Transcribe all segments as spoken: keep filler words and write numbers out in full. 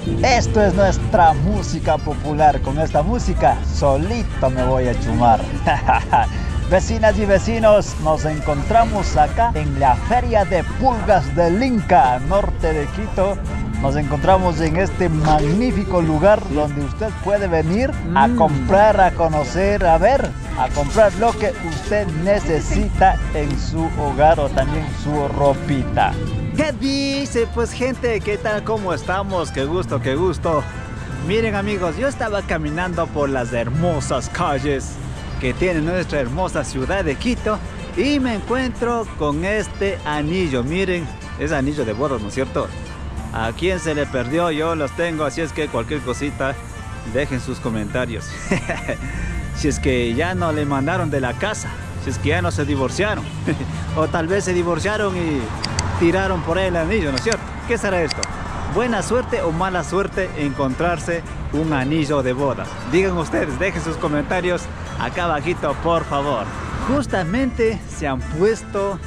Esto es nuestra música popular. Con esta música solito me voy a chumar. Vecinas y vecinos, nos encontramos acá en la Feria de Pulgas del Inca, norte de Quito. Nos encontramos en este magnífico lugar donde usted puede venir a comprar, a conocer, a ver, a comprar lo que usted necesita en su hogar o también su ropita. ¿Qué dice pues gente? ¿Qué tal? ¿Cómo estamos? Qué gusto, qué gusto. Miren amigos, yo estaba caminando por las hermosas calles que tiene nuestra hermosa ciudad de Quito y me encuentro con este anillo. Miren, es anillo de bodas, ¿no es cierto? A quien se le perdió, yo los tengo, así es que cualquier cosita, dejen sus comentarios. Si es que ya no le mandaron de la casa, si es que ya no se divorciaron, o tal vez se divorciaron y tiraron por ahí el anillo, ¿no es cierto? ¿Qué será esto? ¿Buena suerte o mala suerte encontrarse un anillo de bodas? Digan ustedes, dejen sus comentarios acá abajito, por favor. Justamente se han puesto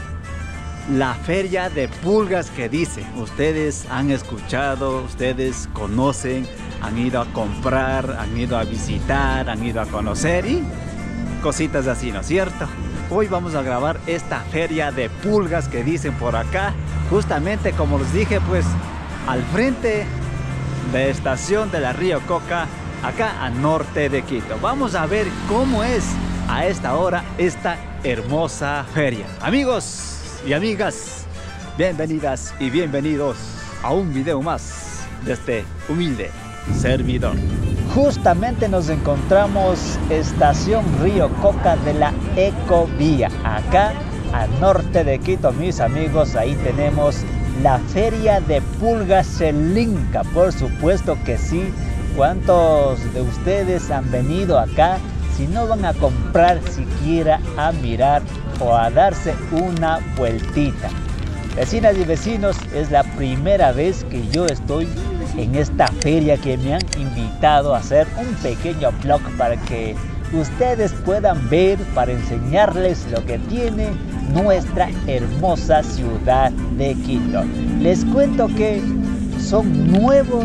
la feria de pulgas que dice. Ustedes han escuchado, ustedes conocen, han ido a comprar, han ido a visitar, han ido a conocer y cositas así, ¿no es cierto? Hoy vamos a grabar esta feria de pulgas que dicen por acá, justamente como les dije, pues al frente de la estación de la Río Coca, acá a norte de Quito. Vamos a ver cómo es a esta hora esta hermosa feria. Amigos y amigas, bienvenidas y bienvenidos a un video más de este humilde servidor. Justamente nos encontramos estación Río Coca de la Ecovía, acá al norte de Quito, mis amigos. Ahí tenemos la feria de pulgas del Inca, por supuesto que sí. ¿Cuántos de ustedes han venido acá? Si no van a comprar, siquiera a mirar o a darse una vueltita. Vecinas y vecinos, es la primera vez que yo estoy en esta feria, que me han invitado a hacer un pequeño vlog para que ustedes puedan ver, para enseñarles lo que tiene nuestra hermosa ciudad de Quito. Les cuento que son nuevos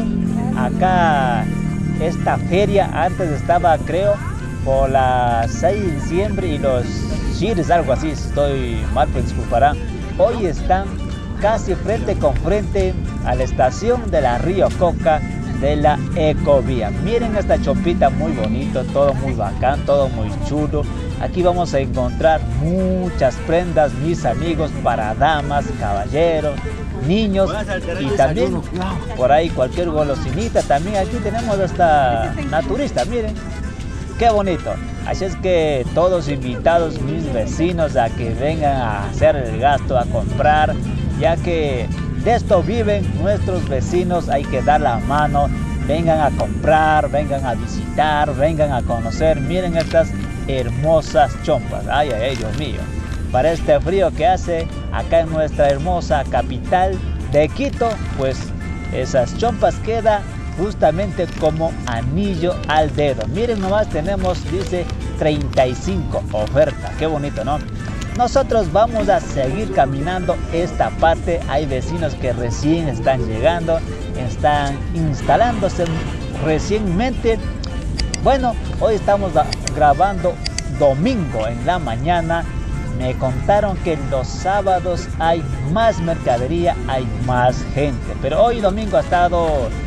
acá esta feria. Antes estaba, creo, por la seis de diciembre y los Chires, algo así, si estoy mal, pues disculparán. Hoy están casi frente con frente a la estación de la Río Coca de la Ecovía. Miren esta chompita, muy bonito, todo muy bacán, todo muy chulo. Aquí vamos a encontrar muchas prendas, mis amigos, para damas, caballeros, niños y también por ahí cualquier golosinita. También aquí tenemos esta naturista, miren. Qué bonito. Así es que todos invitados, mis vecinos, a que vengan a hacer el gasto, a comprar, ya que de esto viven nuestros vecinos. Hay que dar la mano, vengan a comprar, vengan a visitar, vengan a conocer. Miren estas hermosas chompas. Ay, ay, ay, Dios mío. Para este frío que hace acá en nuestra hermosa capital de Quito, pues esas chompas quedan justamente como anillo al dedo. Miren nomás, tenemos, dice, treinta y cinco ofertas. Qué bonito, ¿no? Nosotros vamos a seguir caminando esta parte. Hay vecinos que recién están llegando, están instalándose recientemente. Bueno, hoy estamos grabando domingo en la mañana. Me contaron que los sábados hay más mercadería, hay más gente, pero hoy domingo ha estado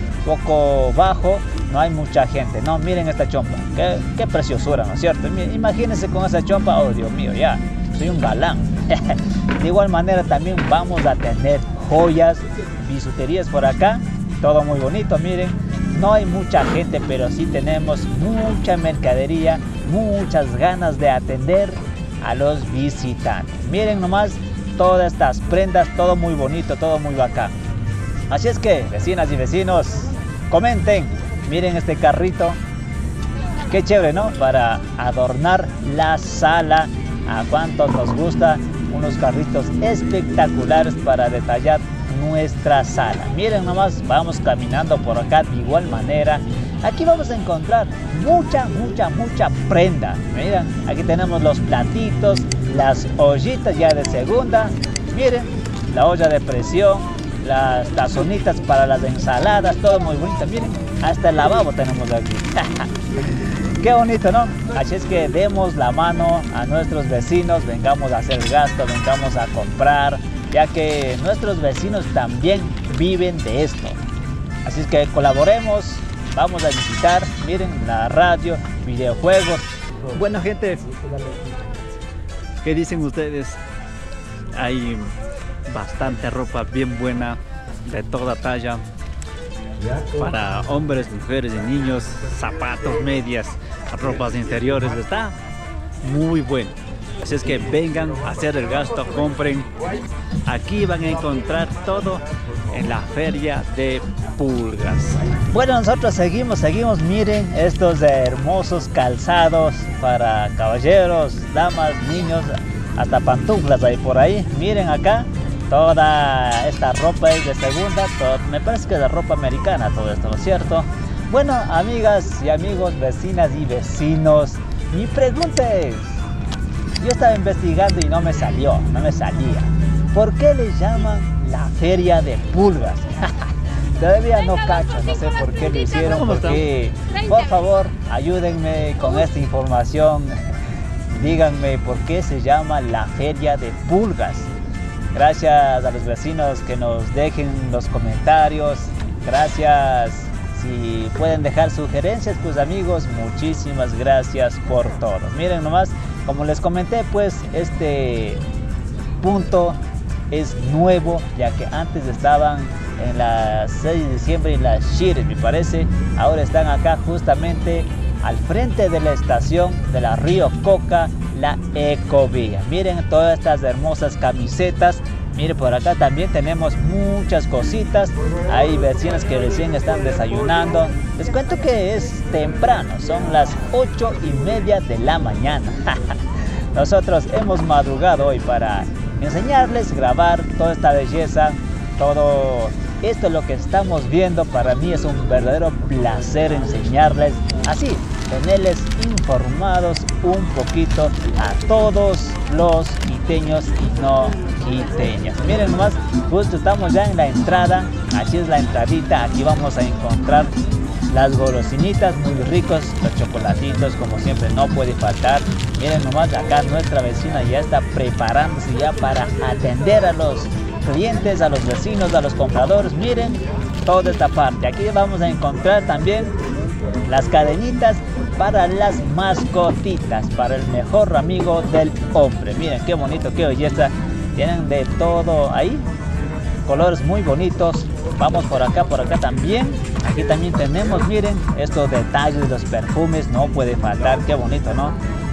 poco bajo, no hay mucha gente. No, miren esta chompa, qué, qué preciosura, ¿no es cierto? Imagínense con esa chompa, oh Dios mío, ya soy un galán. De igual manera también vamos a tener joyas, bisuterías por acá, todo muy bonito. Miren, no hay mucha gente, pero sí tenemos mucha mercadería, muchas ganas de atender a los visitantes. Miren nomás todas estas prendas, todo muy bonito, todo muy bacán. Así es que, vecinas y vecinos, comenten. Miren este carrito, qué chévere, ¿no? Para adornar la sala. A cuántos nos gusta unos carritos espectaculares para detallar nuestra sala. Miren nomás, vamos caminando por acá de igual manera. Aquí vamos a encontrar mucha, mucha, mucha prenda. Miren, aquí tenemos los platitos, las ollitas ya de segunda. Miren, la olla de presión, las tazonitas para las ensaladas, todo muy bonito. Miren, hasta el lavabo tenemos aquí. Qué bonito, ¿no? Así es que demos la mano a nuestros vecinos, vengamos a hacer gasto, vengamos a comprar, ya que nuestros vecinos también viven de esto. Así es que colaboremos, vamos a visitar, miren, la radio, videojuegos. Bueno, gente, ¿qué dicen ustedes? Hay bastante ropa bien buena, de toda talla, para hombres, mujeres y niños, zapatos, medias, ropas interiores, está muy bueno. Así es que vengan a hacer el gasto, compren. Aquí van a encontrar todo en la feria de Pulgas. Bueno, nosotros seguimos, seguimos, miren estos hermosos calzados para caballeros, damas, niños, hasta pantuflas hay por ahí. Miren acá, toda esta ropa es de segunda, todo, me parece que es de ropa americana todo esto, ¿no es cierto? Bueno, amigas y amigos, vecinas y vecinos, mi pregunta es, yo estaba investigando y no me salió, no me salía. ¿Por qué le llaman la feria de Pulgas? Todavía no cacho, no sé por qué lo hicieron, porque, por favor, ayúdenme con esta información. Díganme por qué se llama la feria de Pulgas. Gracias a los vecinos que nos dejen los comentarios. Gracias. Si pueden dejar sugerencias, pues amigos, muchísimas gracias por todo. Miren nomás, como les comenté, pues este punto es nuevo, ya que antes estaban en la seis de diciembre en las Shires, me parece. Ahora están acá justamente al frente de la estación de la Río Coca, la Ecovía. Miren todas estas hermosas camisetas. Miren, por acá también tenemos muchas cositas. Hay vecinos que recién están desayunando. Les cuento que es temprano, son las ocho y media de la mañana. Nosotros hemos madrugado hoy para enseñarles, grabar toda esta belleza, todo esto lo que estamos viendo. Para mí es un verdadero placer enseñarles, así tenerles informados un poquito a todos los quiteños y no quiteños. Miren nomás, justo estamos ya en la entrada, así es la entradita. Aquí vamos a encontrar las golosinitas muy ricos, los chocolatitos como siempre no puede faltar. Miren nomás, acá nuestra vecina ya está preparándose ya para atender a los clientes, a los vecinos, a los compradores. Miren toda esta parte. Aquí vamos a encontrar también las cadenitas para las mascotitas, para el mejor amigo del hombre. Miren qué bonito, qué belleza. Tienen de todo ahí, colores muy bonitos. Vamos por acá, por acá también. Aquí también tenemos, miren, estos detalles de los perfumes, no puede faltar, qué bonito, ¿no?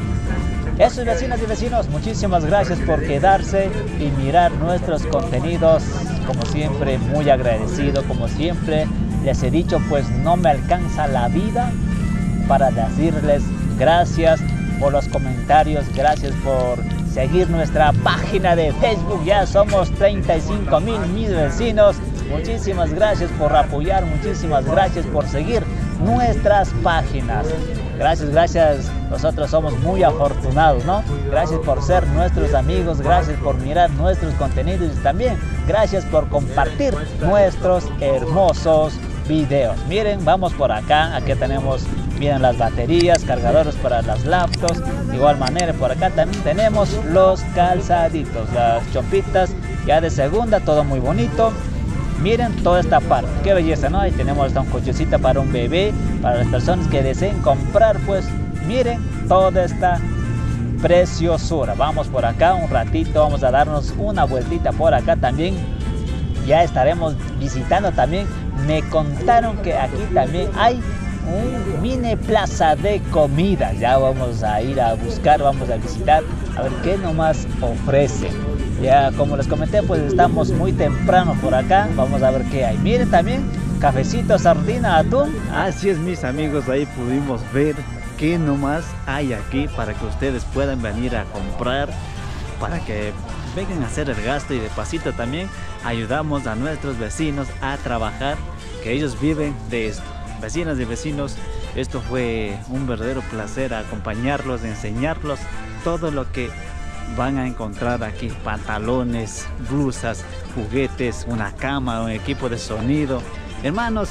Eso, vecinas y vecinos, muchísimas gracias por quedarse y mirar nuestros contenidos. Como siempre, muy agradecido. Como siempre les he dicho, pues no me alcanza la vida para decirles gracias por los comentarios, gracias por seguir nuestra página de Facebook. Ya somos treinta y cinco mil, mis vecinos. Muchísimas gracias por apoyar, muchísimas gracias por seguir nuestras páginas. Gracias, gracias. Nosotros somos muy afortunados, ¿no? Gracias por ser nuestros amigos, gracias por mirar nuestros contenidos y también gracias por compartir nuestros hermosos videos. Miren, vamos por acá. Aquí tenemos, miren, las baterías, cargadores para las laptops. De igual manera, por acá también tenemos los calzaditos, las chompitas ya de segunda, todo muy bonito. Miren toda esta parte, qué belleza, ¿no? Ahí tenemos esta un cochecita para un bebé, para las personas que deseen comprar, pues miren toda esta preciosura. Vamos por acá un ratito, vamos a darnos una vueltita por acá también. Ya estaremos visitando también. Me contaron que aquí también hay un mini plaza de comida. Ya vamos a ir a buscar, vamos a visitar, a ver qué nomás ofrece. Ya como les comenté, pues estamos muy temprano por acá. Vamos a ver qué hay. Miren también, cafecito, sardina, atún. Así es, mis amigos, ahí pudimos ver qué nomás hay aquí para que ustedes puedan venir a comprar, para que vengan a hacer el gasto y de pasito también ayudamos a nuestros vecinos a trabajar, que ellos viven de esto. Vecinas y vecinos, esto fue un verdadero placer acompañarlos, enseñarlos todo lo que van a encontrar aquí pantalones, blusas, juguetes, una cama, un equipo de sonido. Hermanos,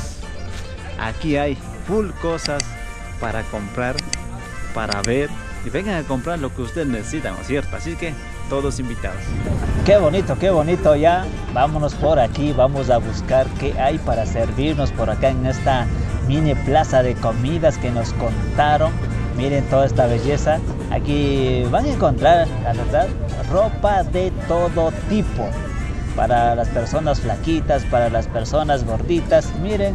aquí hay full cosas para comprar, para ver, y vengan a comprar lo que ustedes necesitan, ¿no es cierto? Así que todos invitados. Qué bonito, qué bonito. Ya vámonos por aquí, vamos a buscar qué hay para servirnos por acá en esta mini plaza de comidas que nos contaron. Miren toda esta belleza. Aquí van a encontrar, la verdad, ropa de todo tipo. Para las personas flaquitas, para las personas gorditas. Miren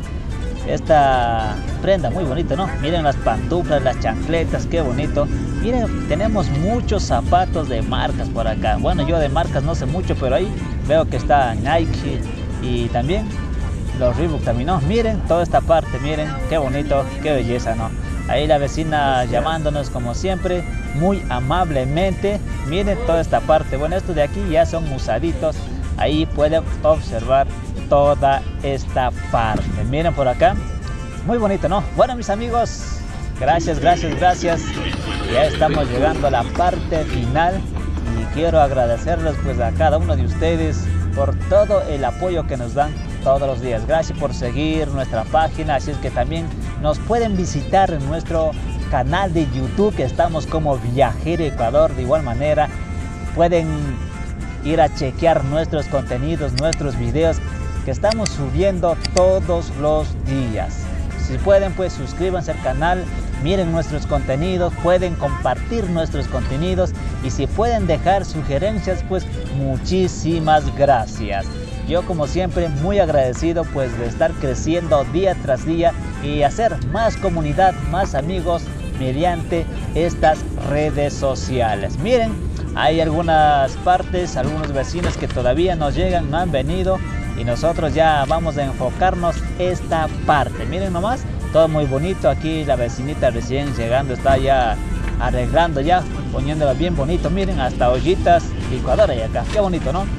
esta prenda muy bonita, ¿no? Miren las pantuflas, las chancletas, qué bonito. Miren, tenemos muchos zapatos de marcas por acá. Bueno, yo de marcas no sé mucho, pero ahí veo que está Nike y también los Reebok también, ¿no? Miren toda esta parte, miren, qué bonito, qué belleza, ¿no? Ahí la vecina llamándonos como siempre, muy amablemente. Miren toda esta parte. Bueno, estos de aquí ya son usaditos. Ahí pueden observar toda esta parte. Miren por acá, muy bonito, ¿no? Bueno, mis amigos, gracias, gracias, gracias. Ya estamos llegando a la parte final y quiero agradecerles pues a cada uno de ustedes por todo el apoyo que nos dan todos los días. Gracias por seguir nuestra página, así es que también nos pueden visitar en nuestro canal de YouTube, que estamos como Viajero Ecuador. De igual manera pueden ir a chequear nuestros contenidos, nuestros videos que estamos subiendo todos los días. Si pueden, pues suscríbanse al canal, miren nuestros contenidos, pueden compartir nuestros contenidos y si pueden dejar sugerencias, pues muchísimas gracias. Yo como siempre muy agradecido pues de estar creciendo día tras día y hacer más comunidad, más amigos mediante estas redes sociales. Miren, hay algunas partes, algunos vecinos que todavía nos llegan, no han venido y nosotros ya vamos a enfocarnos esta parte. Miren nomás, todo muy bonito. Aquí la vecinita recién llegando está ya arreglando, ya poniéndolo bien bonito. Miren, hasta ollitas, licuadora y acá, qué bonito, ¿no?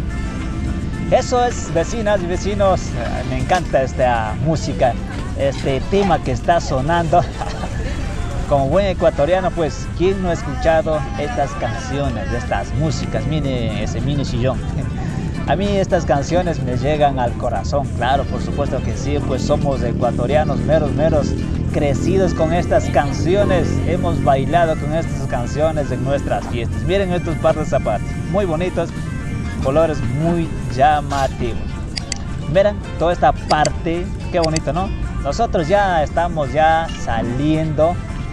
Eso es, vecinas y vecinos, me encanta esta música, este tema que está sonando. Como buen ecuatoriano, pues, ¿quién no ha escuchado estas canciones, estas músicas? Mire ese mini sillón. A mí estas canciones me llegan al corazón, claro, por supuesto que sí, pues somos ecuatorianos meros, meros, crecidos con estas canciones. Hemos bailado con estas canciones en nuestras fiestas. Miren estos par de zapatos, muy bonitos, colores muy llamativos. Miren toda esta parte, qué bonito, ¿no? Nosotros ya estamos ya saliendo,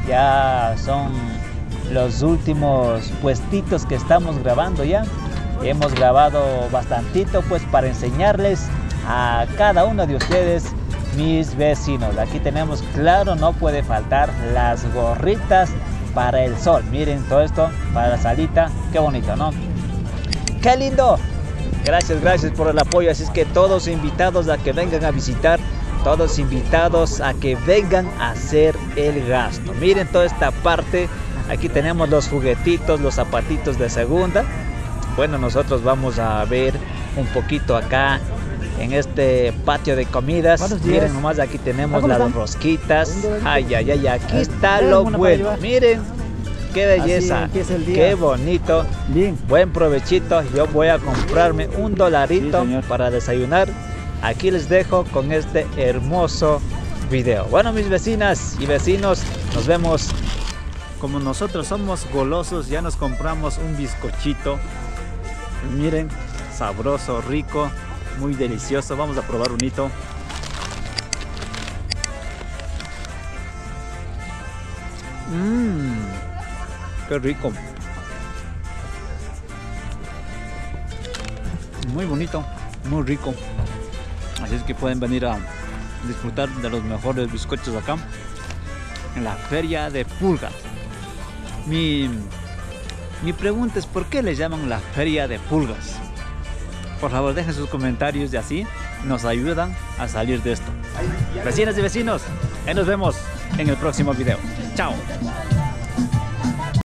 ya son los últimos puestitos que estamos grabando ya. Hemos grabado bastantito pues para enseñarles a cada uno de ustedes, mis vecinos. Aquí tenemos, claro, no puede faltar las gorritas para el sol. Miren todo esto para la salita, qué bonito, ¿no? ¡Qué lindo! Gracias, gracias por el apoyo. Así es que todos invitados a que vengan a visitar, todos invitados a que vengan a hacer el gasto. Miren toda esta parte. Aquí tenemos los juguetitos, los zapatitos de segunda. Bueno, nosotros vamos a ver un poquito acá en este patio de comidas. Miren nomás, aquí tenemos las rosquitas. Ay, ay, ay, aquí está lo bueno. Miren, qué belleza, qué bonito. Bien. Buen provechito. Yo voy a comprarme un dolarito sí, para desayunar. Aquí les dejo con este hermoso video. Bueno, mis vecinas y vecinos, nos vemos. Como nosotros somos golosos, ya nos compramos un bizcochito. Miren, sabroso, rico, muy delicioso. Vamos a probar un hito. Mmm, qué rico. Muy bonito, muy rico. Así es que pueden venir a disfrutar de los mejores bizcochos acá en la feria de Pulgas. Mi, mi pregunta es, ¿por qué le llaman la feria de Pulgas? Por favor, dejen sus comentarios y así nos ayudan a salir de esto. Vecinas y vecinos, y nos vemos en el próximo video. Chao.